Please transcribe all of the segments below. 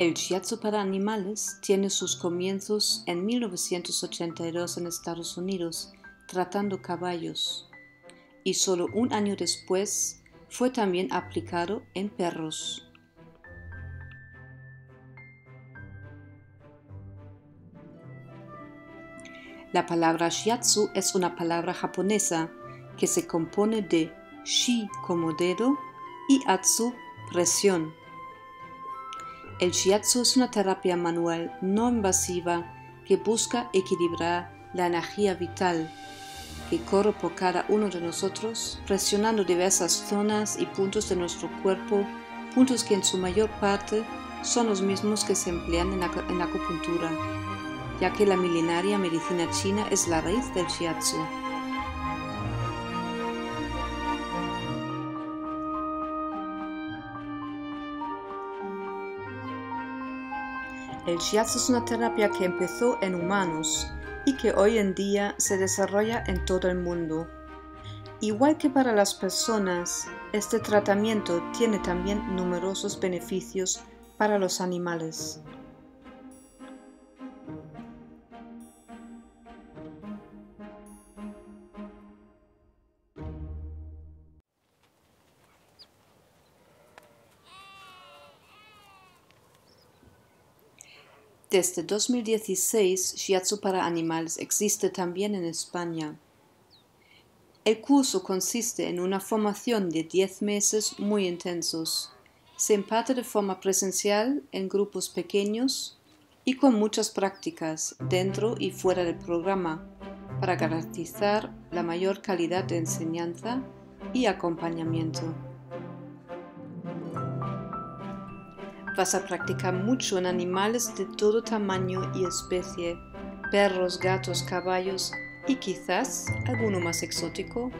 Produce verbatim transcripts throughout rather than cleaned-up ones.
El shiatsu para animales tiene sus comienzos en mil novecientos ochenta y dos en Estados Unidos, tratando caballos, y solo un año después fue también aplicado en perros. La palabra shiatsu es una palabra japonesa que se compone de shi como dedo y atsu, presión. El shiatsu es una terapia manual no invasiva que busca equilibrar la energía vital que corre por cada uno de nosotros, presionando diversas zonas y puntos de nuestro cuerpo, puntos que en su mayor parte son los mismos que se emplean en la, en la acupuntura, ya que la milenaria medicina china es la raíz del shiatsu. El shiatsu es una terapia que empezó en humanos y que hoy en día se desarrolla en todo el mundo. Igual que para las personas, este tratamiento tiene también numerosos beneficios para los animales. Desde dos mil dieciséis, Shiatsu para animales existe también en España. El curso consiste en una formación de diez meses muy intensos. Se imparte de forma presencial en grupos pequeños y con muchas prácticas dentro y fuera del programa para garantizar la mayor calidad de enseñanza y acompañamiento. Vas a practicar mucho en animales de todo tamaño y especie, perros, gatos, caballos y quizás alguno más exótico.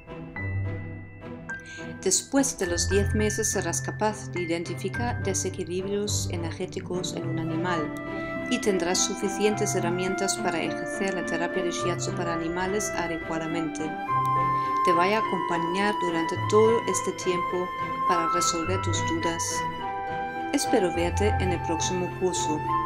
Después de los diez meses serás capaz de identificar desequilibrios energéticos en un animal y tendrás suficientes herramientas para ejercer la terapia de shiatsu para animales adecuadamente. Te voy a acompañar durante todo este tiempo para resolver tus dudas. Espero verte en el próximo curso.